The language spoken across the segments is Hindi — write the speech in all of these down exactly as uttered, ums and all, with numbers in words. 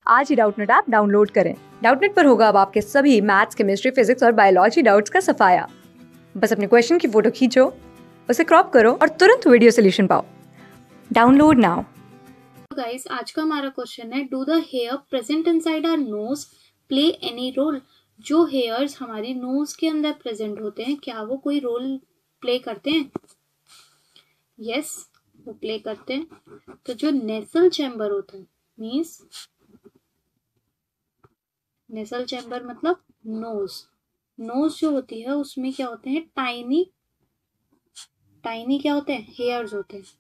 आज ही डाउटनेट ऐप डाउनलोड करें। डाउटनेट पर होगा अब आपके सभी मैथ्स, केमिस्ट्री, फिजिक्स और बायोलॉजी डाउट्स का सफाया। बस अपने क्वेश्चन की फोटो खींचो, उसे क्रॉप करो और तुरंत वीडियो सोल्यूशन पाओ। Download now. गाइस, आज का हमारा क्वेश्चन है, do the hair present inside our nose play any role? जो हेयर्स हमारी नोज के अंदर प्रेजेंट होते हैं, क्या वो कोई रोल प्ले करते हैं? यस, वो प्ले करते हैं। तो जो नेसल चैम्बर होता है, मींस नेसल चैम्बर मतलब नोज। नोज जो होती है उसमें क्या होते हैं? टाइनी टाइनी क्या होते हैं? हेयर्स होते हैं,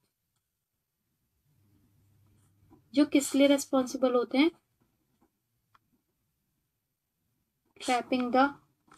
जो किस लिए रेस्पॉन्सिबल होते हैं? Trapping the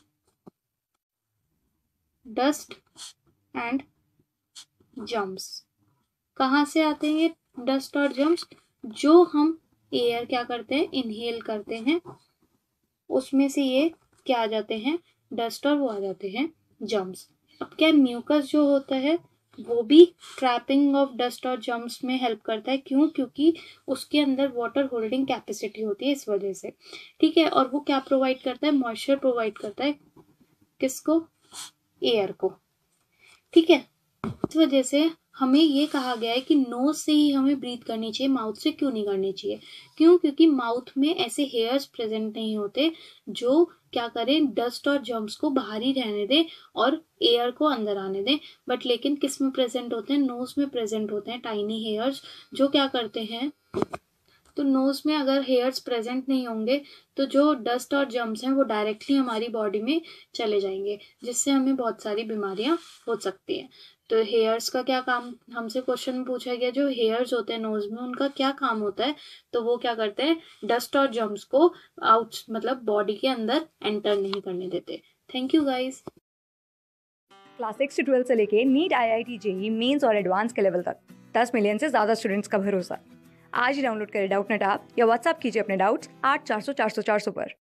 dust and germs. कहाँ से आते हैं ये डस्ट और जम्स? जो हम एयर क्या करते हैं? इनहेल करते हैं, उसमें से ये क्या आ जाते हैं? डस्ट, और वो आ जाते हैं जम्स। अब क्या म्यूकस जो होता है वो भी ट्रैपिंग ऑफ डस्ट और जम्स में हेल्प करता है। क्यों? क्योंकि उसके अंदर वाटर होल्डिंग कैपेसिटी होती है, इस वजह से। ठीक है, और वो क्या प्रोवाइड करता है? मॉइस्चर प्रोवाइड करता है। किसको? एयर को। ठीक है, इस वजह से हमें ये कहा गया है कि नोज से ही हमें ब्रीथ करनी चाहिए, माउथ से क्यों नहीं करनी चाहिए? क्यों? क्योंकि माउथ में ऐसे हेयर्स प्रेजेंट नहीं होते जो क्या करें? डस्ट और जर्म्स को बाहर ही रहने दें और एयर को अंदर आने दें। बट लेकिन किस में प्रेजेंट होते हैं? नोज में प्रेजेंट होते हैं टाइनी हेयर्स, जो क्या करते हैं? तो नोज में अगर हेयर्स प्रेजेंट नहीं होंगे तो जो डस्ट और जर्म्स हैं वो डायरेक्टली हमारी बॉडी में चले जाएंगे, जिससे हमें बहुत सारी बीमारियां हो सकती हैं। तो हेयर्स का क्या काम? हमसे क्वेश्चन में पूछा गया, जो हेयर्स होते हैं नोज में उनका क्या काम होता है? तो वो क्या करते हैं? डस्ट और जर्म्स को आउट मतलब बॉडी के अंदर एंटर नहीं करने देते। Thank you guys. Class six से ट्वेल्थ से लेके NEET, I I T, JEE mains और एडवांस के लेवल तक दस मिलियन से ज्यादा स्टूडेंट्स का भरोसा। आज ही डाउनलोड करें डाउटनेट ऐप या व्हाट्सएप कीजिए अपने डाउट्स आठ चार सौ चार सौ चार सौ पर।